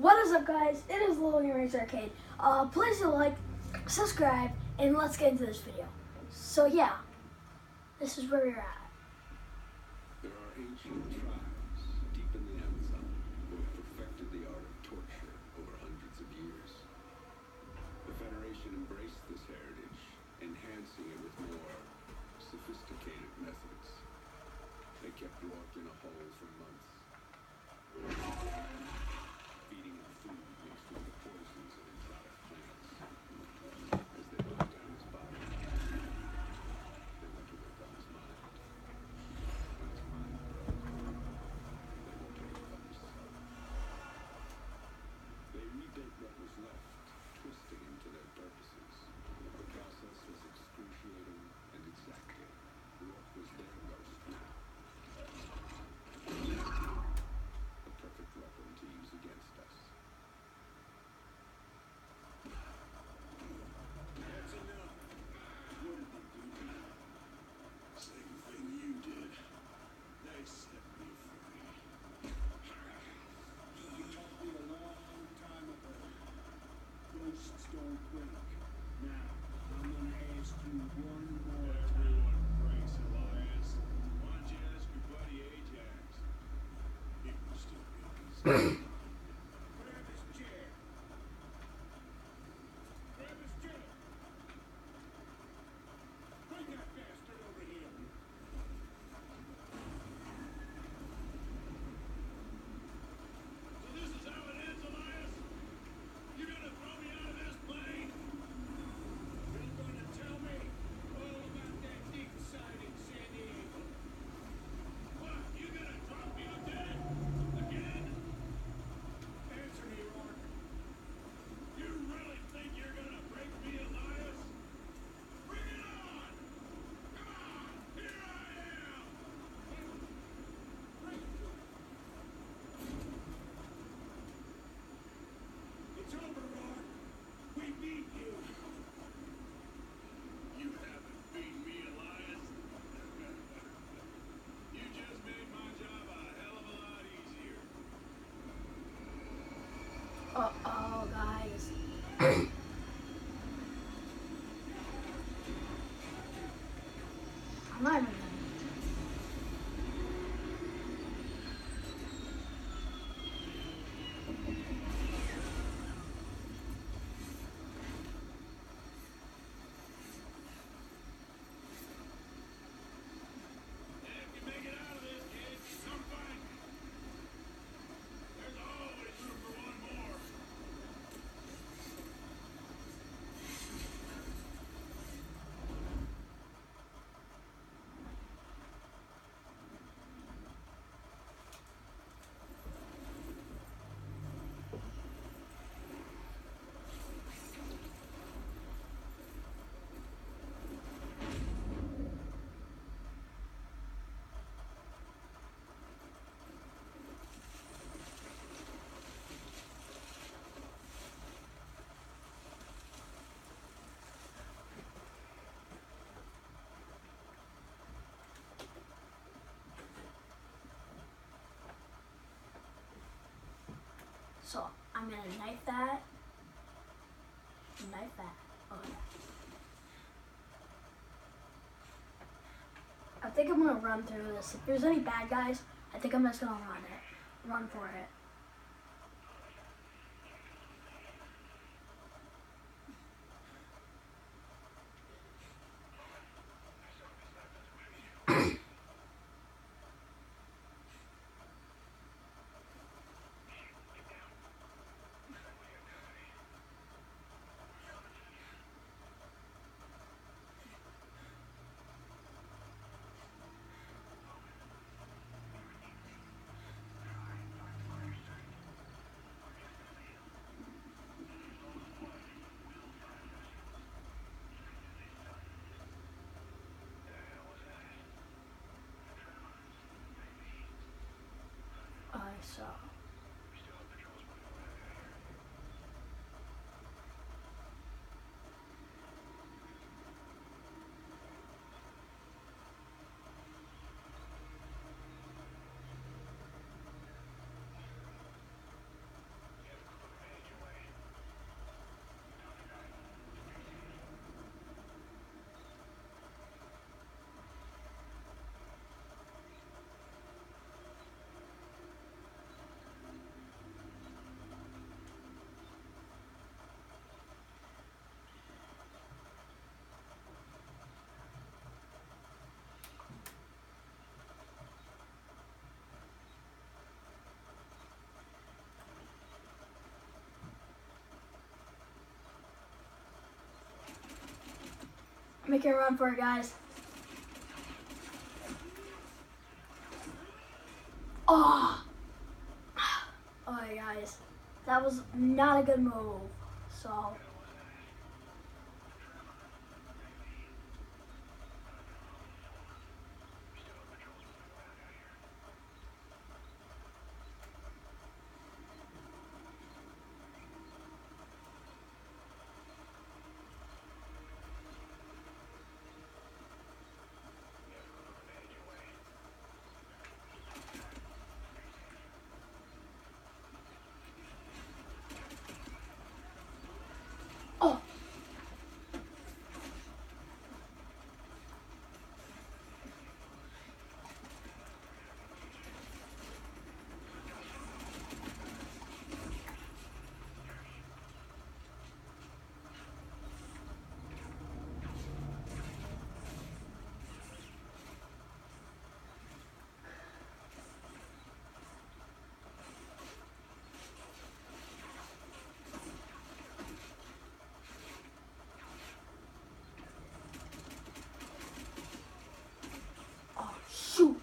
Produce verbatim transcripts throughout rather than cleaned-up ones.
What is up, guys? It is Little Gamers Arcade. Uh, please like, subscribe, and let's get into this video. So yeah, this is where we're at. There are ancient tribes deep in the Amazon who have perfected the art of torture over hundreds of years. The Federation embraced this heritage, enhancing it with more sophisticated methods. They kept Rourke in a hole for months, feeding him food mixed with the poisons of exotic plants. As they locked down his body, they went to work on his mind. When his mind broke, they went to work on his soul. They rebuilt what was left, twisting him to their purposes. The process was excruciating and exacting. Rourke was their ghost now. The perfect weapon to use against us. That's enough. What did they do to you? Same thing you did. They set me free. You told me a long time ago. Ghosts don't break. Now, I'm gonna ask you one more time. Everyone breaks, Elias. Why don't you ask your buddy Ajax? He will still be his. Grab his chair. Grab his chair. Bring that bastard over here. So this is how it ends, Elias? You're gonna throw me out of this plane? You're gonna tell me all about that deep side in San Diego? What? You gonna drop me up there? Again? Answer me, Rourke. You really think you're gonna break me, Elias? Bring it on! Come on! Here I am! Bring it to me. It's over, Rourke. We beat you. You haven't beat me, Elias. You just made my job a hell of a lot easier. Uh oh, guys. I'm not even. If you make it out of this, kid, some fun. There's always room for one more. So I'm gonna knife that. Knife that. Okay. I think I'm gonna run through this. If there's any bad guys, I think I'm just gonna run it. Run for it. making a run for it, guys. Oh, oh, guys, that was not a good move. So. Oh. Shoot.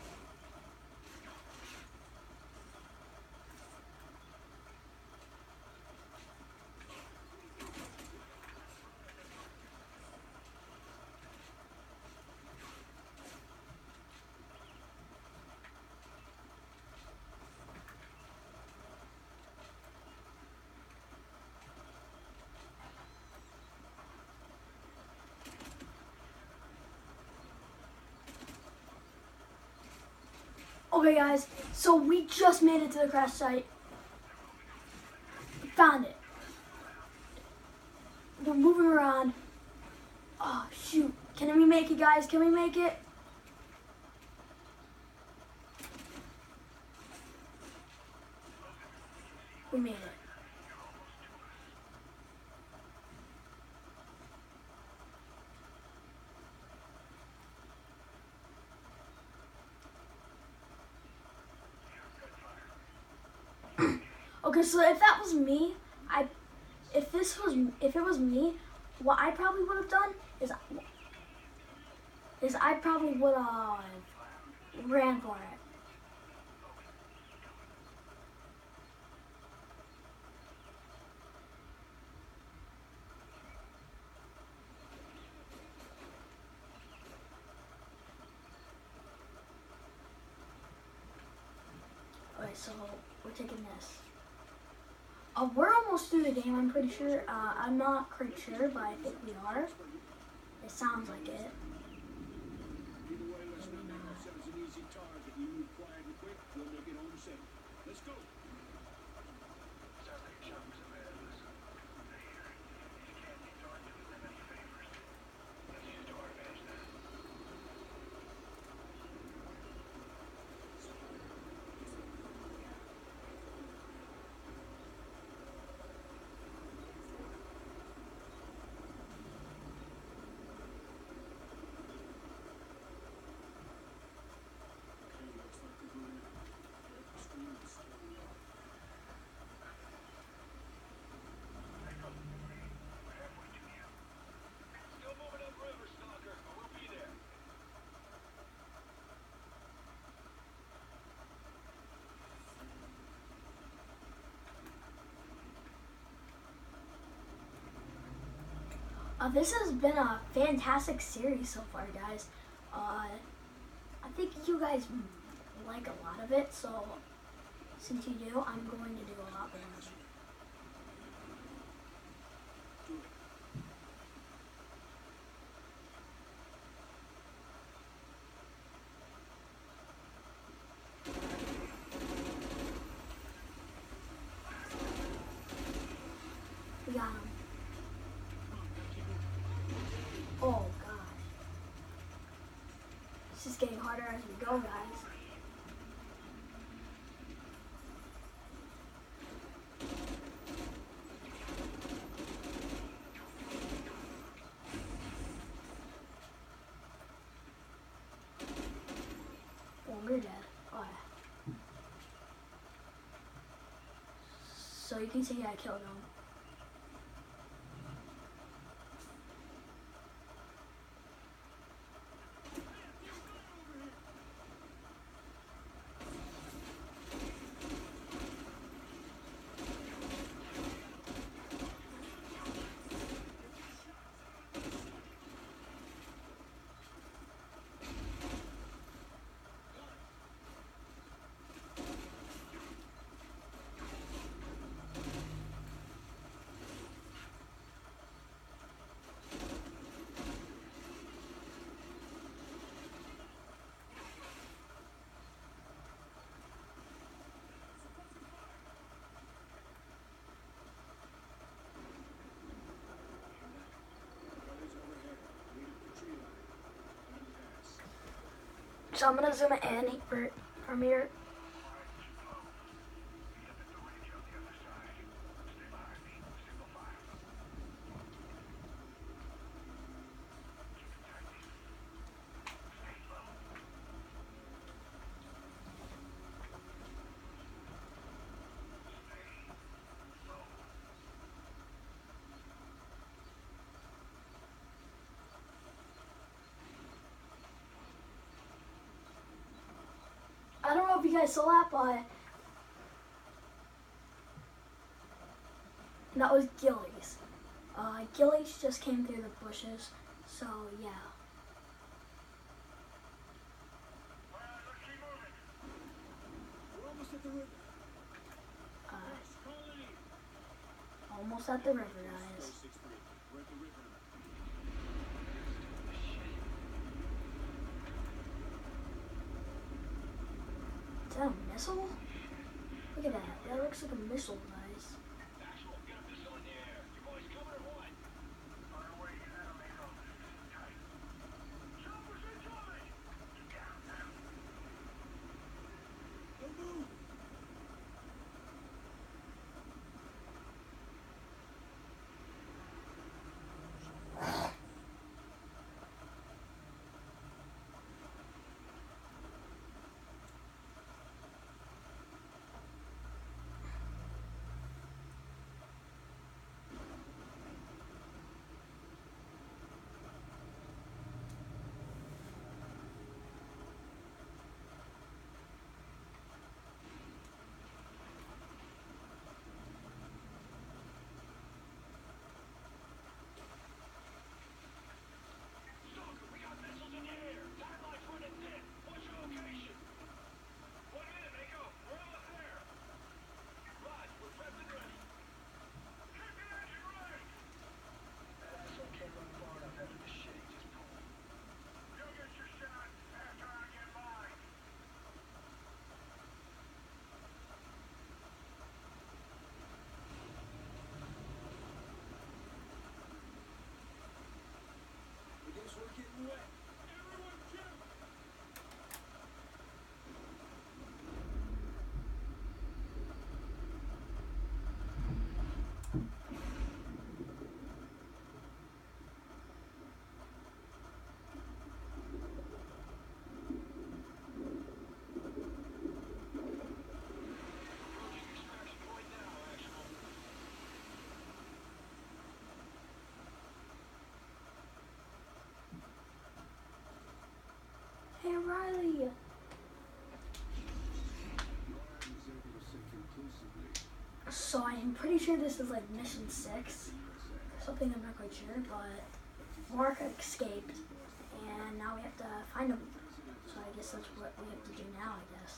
Okay, guys, so we just made it to the crash site. Found it. We're moving around. Oh, shoot. Can we make it, guys? Can we make it? We made it. Okay, so if that was me, I, if this was, if it was me, what I probably would have done is, is I probably would have ran for it. Okay, so we're taking this. Uh, we're almost through the game, I'm pretty sure. Uh, I'm not quite sure, but I think we are. It sounds like it. Either way, let's not make ourselves an easy target. We move quiet and quick, we'll make it home safe. Let's go. Uh, this has been a fantastic series so far, guys. Uh, I think you guys like a lot of it, so since you do, I'm going to do a lot more. We got him. Oh gosh. It's just getting harder as we go, guys. Oh, we're dead. Oh, yeah. So you can see I killed him. So I'm gonna zoom it in for from here. I don't know if you guys saw that, but that was Gillies. Uh, Gillies just came through the bushes, so yeah. Alright, let's keep moving. We're almost at the river. Uh, First colony. almost at the river, guys. six three. We're at the river. Is that a missile? Look at that. That looks like a missile, guys. Actual, get a missile in the air. You boys coming or what? On our way, enemy on tight. Choppers incoming! Don't move! Stalker, we got missiles in the air. Timeline's running thin. What's your location? One minute, Mako. We're almost there. Rod, we're prepped and ready. Keep the engine running! That asshole can't run far enough after the shit he just pulled. You'll get your shot after I get mine. I guess we're getting wet. Everyone jump! Extraction point now, actual. Hey, Riley. So I'm pretty sure this is like mission six. Something I'm not quite sure, but Mark escaped, and now we have to find him. So I guess that's what we have to do now, I guess.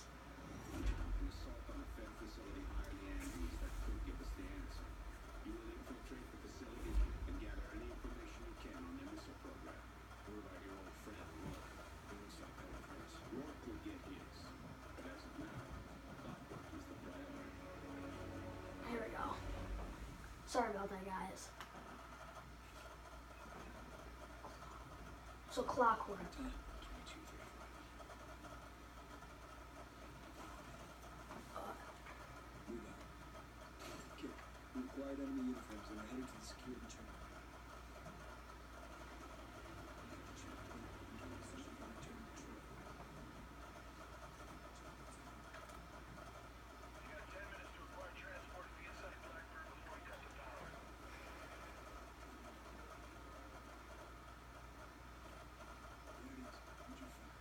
Here we go. Sorry about that, guys. So clockwork. We acquired enemy uniforms and are headed to the secured terminal. You got ten minutes to acquire transport to the inside Blackbird before he cuts the power. There it is. What'd you find?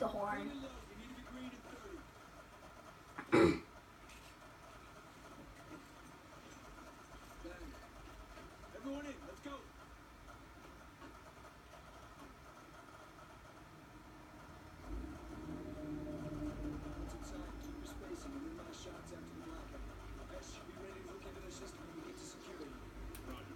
the horn. Green and low. We need to be green at thirty. Bang. Everyone in. Let's go. What's inside? Keep your spacing and minimize shots after the blackout. Ash should be ready to hook into their system when we get to security. Roger.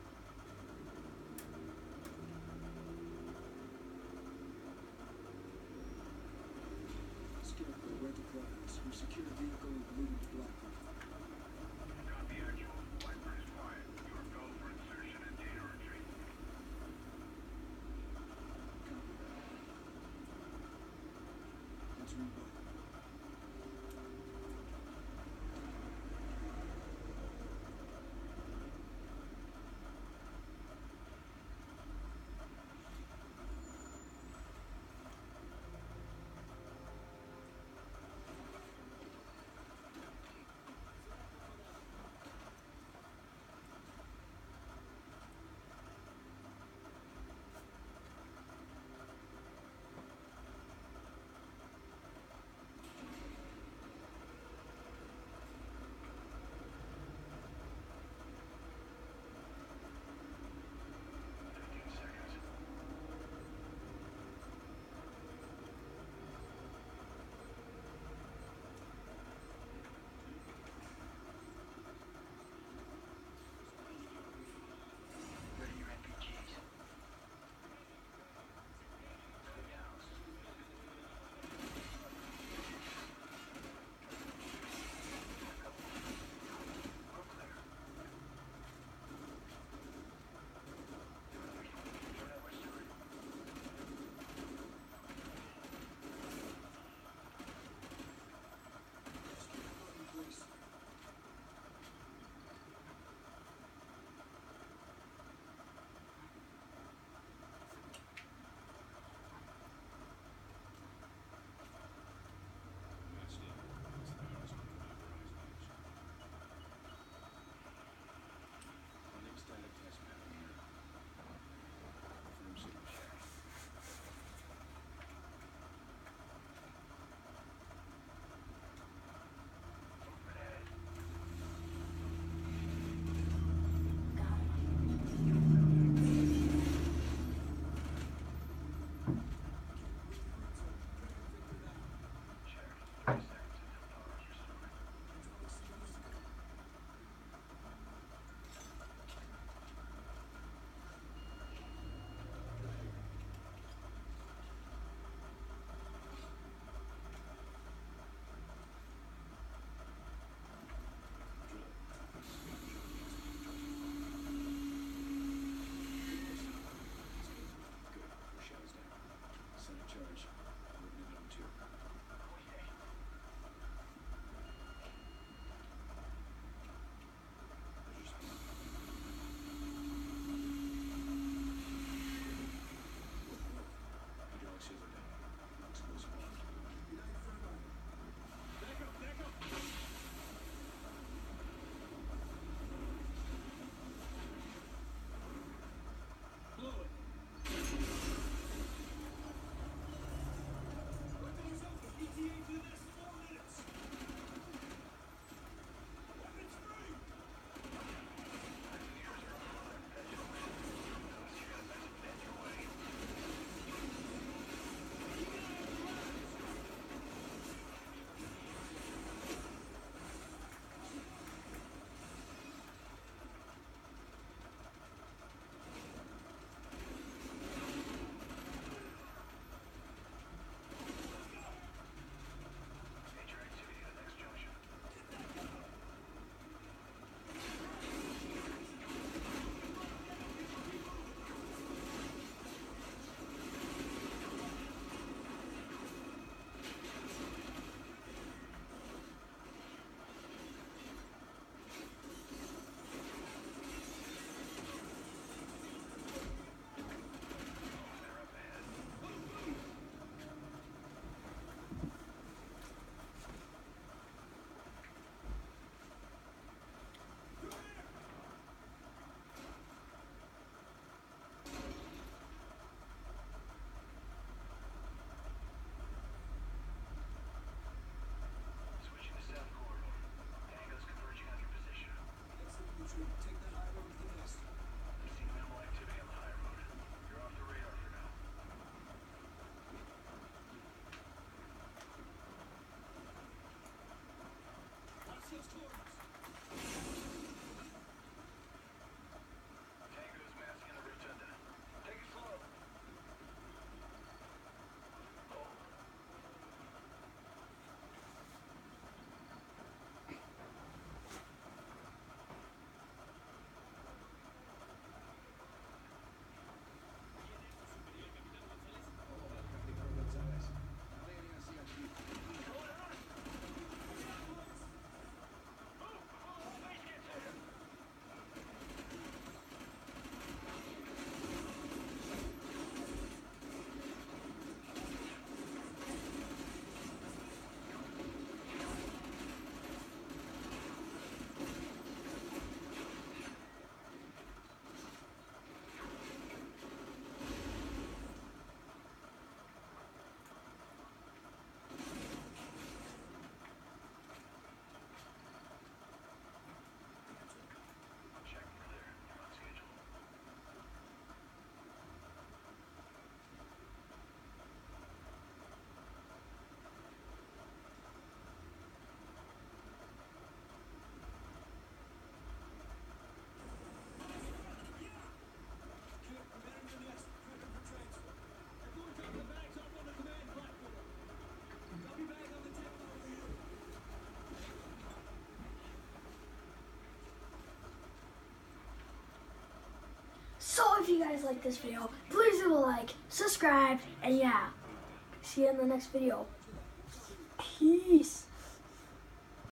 So if you guys like this video, please leave a like, subscribe, and yeah, see you in the next video. Peace.